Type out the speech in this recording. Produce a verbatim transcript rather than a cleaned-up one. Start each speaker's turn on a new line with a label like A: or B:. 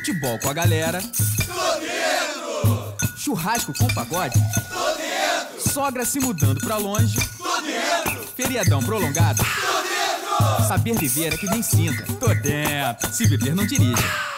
A: Futebol com a galera.
B: Tô dentro!
A: Churrasco com pagode.
B: Tô dentro!
A: Sogra se mudando pra longe.
B: Tô dentro!
A: Feriadão prolongado.
B: Tô dentro!
A: Saber viver é que nem cinta. Tô dentro. Se beber, não dirija.